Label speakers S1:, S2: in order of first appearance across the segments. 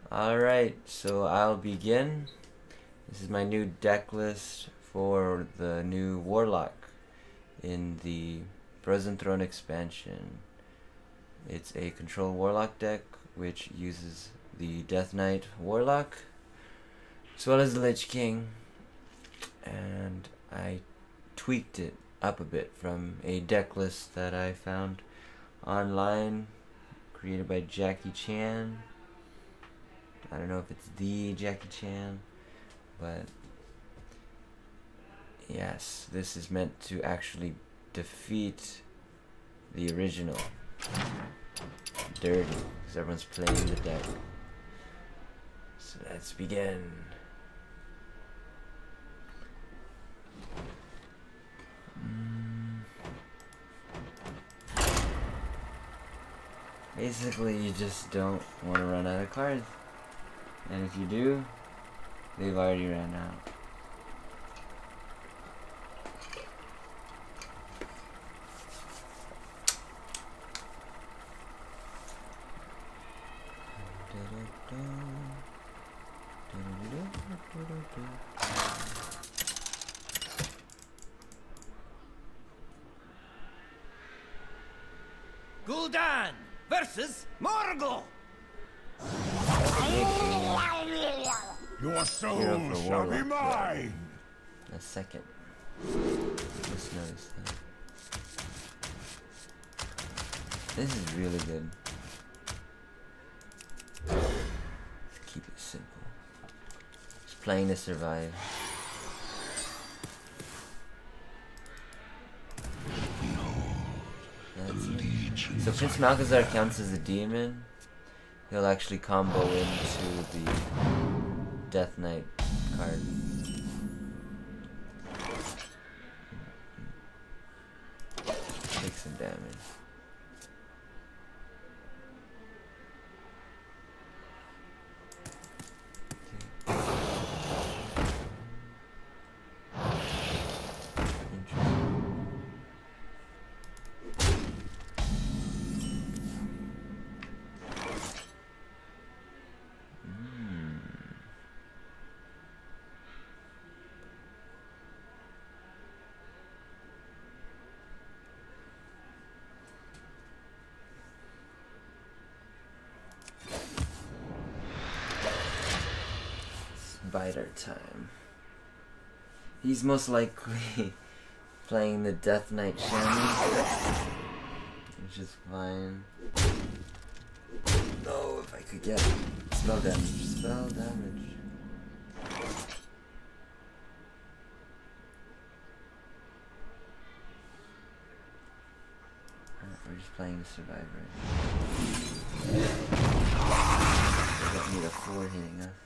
S1: Alright, so I'll begin. This is my new deck list for the new Warlock in the Frozen Throne expansion. It's a control Warlock deck which uses the Death Knight Warlock as well as the Lich King, and I tweaked it up a bit from a deck list that I found online created by Jackie Chan. I don't know if it's the Jackie Chan, but yes, this is meant to actually defeat the original Dirty, because everyone's playing the deck. So let's begin. Basically, you just don't want to run out of cards. And if you do, they've already ran out.
S2: Gul'dan versus Morgul.
S3: Your soul shall be mine!
S1: A second. Just noticed that. This is really good. Let's keep it simple. Just playing to survive. That's it. So Prince Malchezaar counts as a demon. He'll actually combo into the Death Knight card. Take some damage. Biter time. He's most likely playing the Death Knight Chamois, which is fine. No, if I could get spell damage. Spell damage. We're just playing to survive right now. They don't need a 4 hitting us.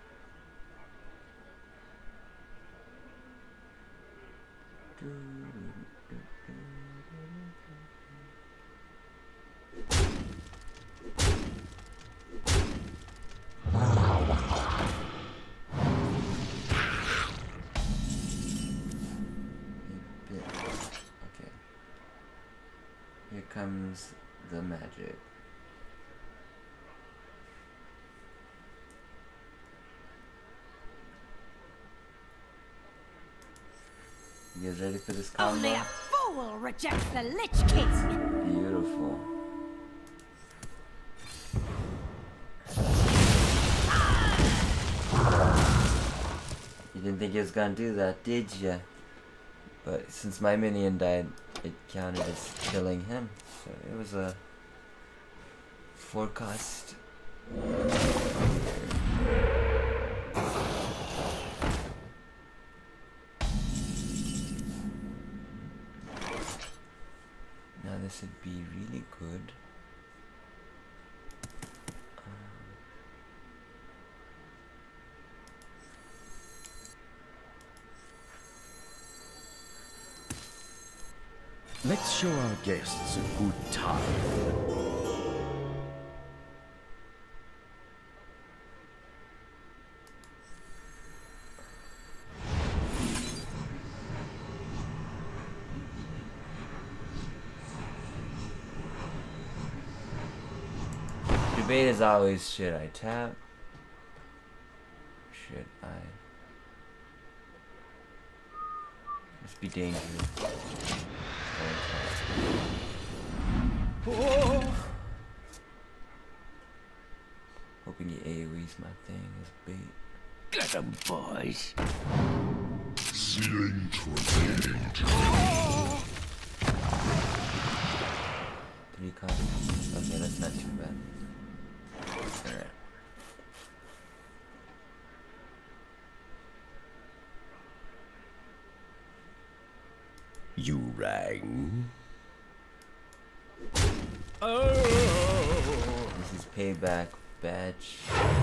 S1: Okay. Here comes the magic. You guys ready for this combo?
S4: Only a fool rejects the Lich King.
S1: Beautiful. You didn't think it was gonna do that, did ya? But since my minion died, it counted as killing him. So it was a forecast. Now this would be really good.
S3: Let's show our guests a good time.
S1: Debate is always, should I tap? shit, must be dangerous. Hoping he AoE's my thing as bait.
S2: Get 'em, boys.
S3: Sealing trade.
S1: 3 copies. Okay, that's not too bad. Alright.
S3: You rang?
S1: This is payback badge.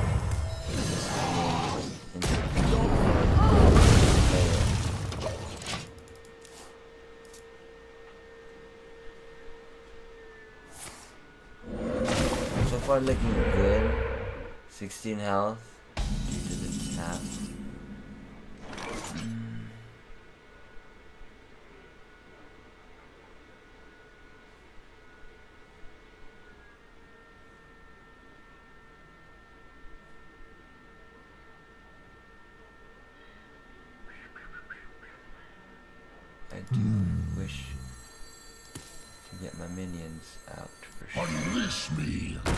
S1: So far looking good. 16 health due to the tap. I do wish to get my minions out for sure.
S3: Unleash me!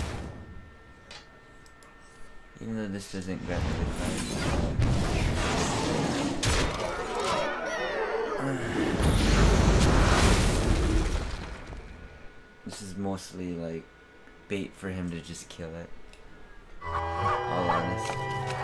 S1: Even though this doesn't grant me the card. This is mostly like bait for him to just kill it. All honest.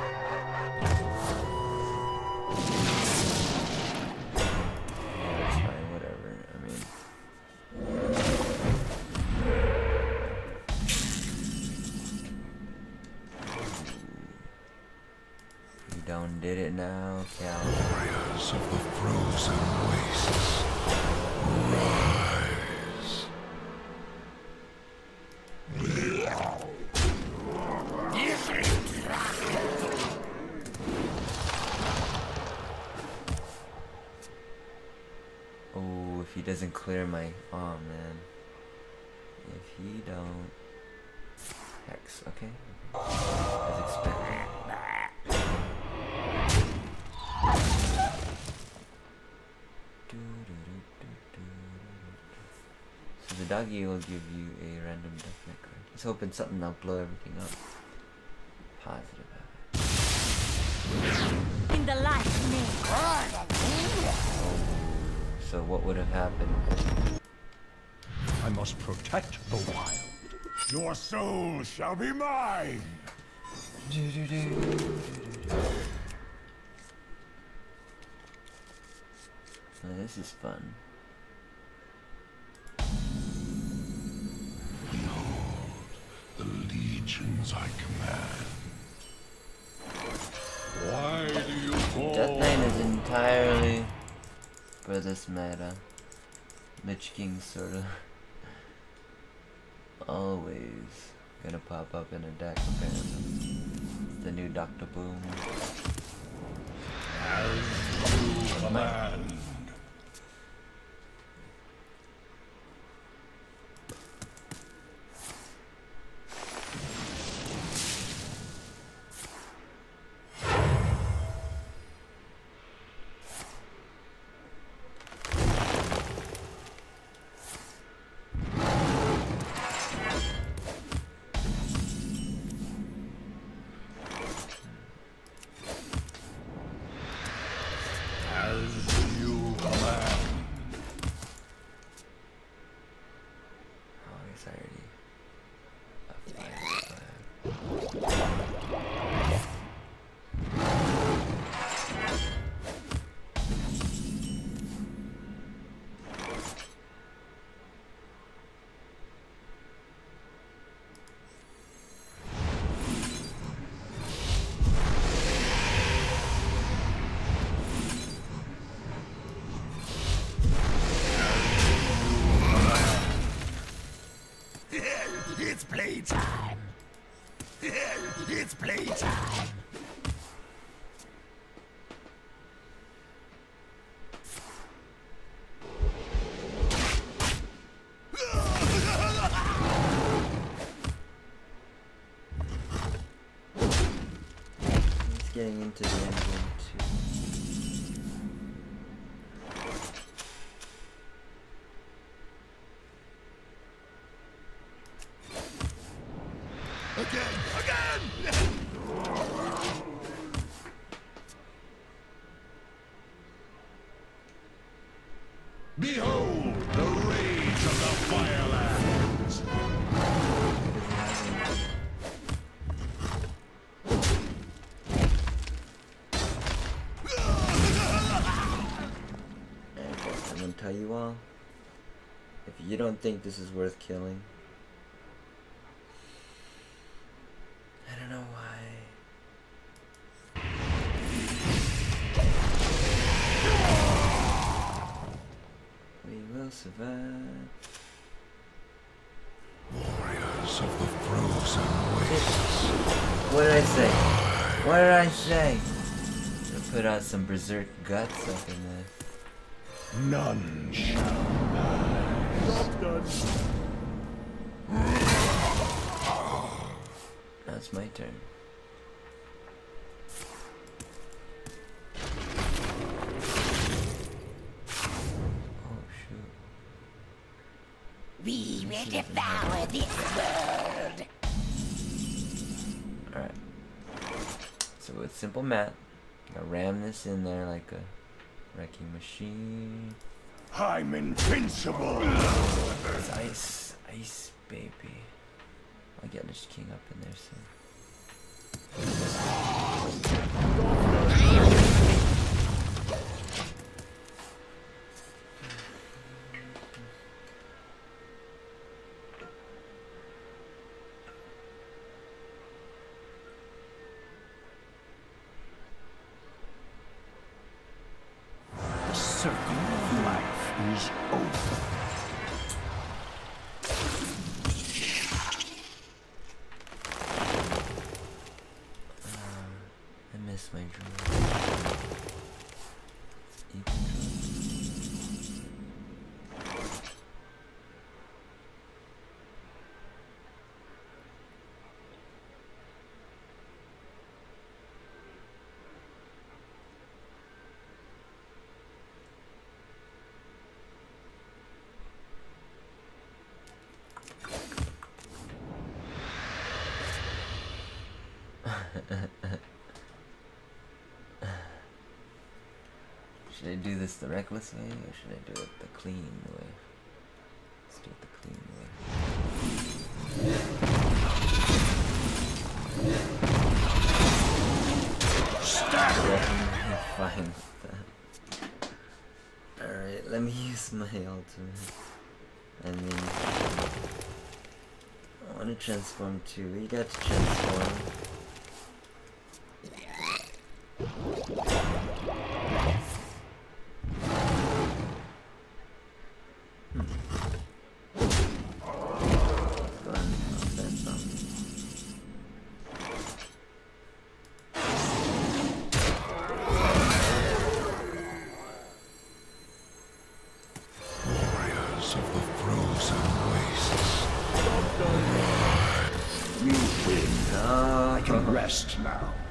S1: Did it now, Cal.
S3: Warriors of the frozen wastes, rise.
S1: Oh, if he doesn't clear my... Oh, man. If he don't... Hex, okay. As expected. So the doggy will give you a random deathmatch card. He's hoping something will blow everything up. Positive habit.
S4: In the light name.
S1: So what would have happened?
S3: I must protect the wild. Your soul shall be mine!
S1: Oh, this is fun.
S3: Behold, the legions I command. Why do you call?
S1: Death Knight is entirely for this meta. Lich King sorta always gonna pop up in a deck apparently. It's the new Dr. Boom.
S3: As you command.
S2: It's playtime. It's playtime.
S1: This getting into the end game too.
S2: Again! Behold the rage of the Firelands!
S1: I'm gonna tell you all, if you don't think this is worth killing, I don't know why. We will survive.
S2: Warriors of the frozen wastes.
S1: What did I say? What did I say? To put out some berserk guts up in there.
S2: None shall die.
S1: Now it's my turn. Oh shoot.
S4: We will devour this world.
S1: Alright. So with simple math, I ram this in there like a wrecking machine.
S2: I'm invincible!
S1: It's ice, ice baby. I'll get Lich King up in there soon.
S2: The circle of life is over.
S1: I miss my drone. Eat the drone. Should I do this the reckless way, or should I do it the clean way? Let's do it the clean way. Definitely fine with that. Alright, let me use my ultimate. And then I want to transform too. We got to transform.
S2: Warriors of the frozen wastes. You win.
S1: Oh,
S2: I can rest now.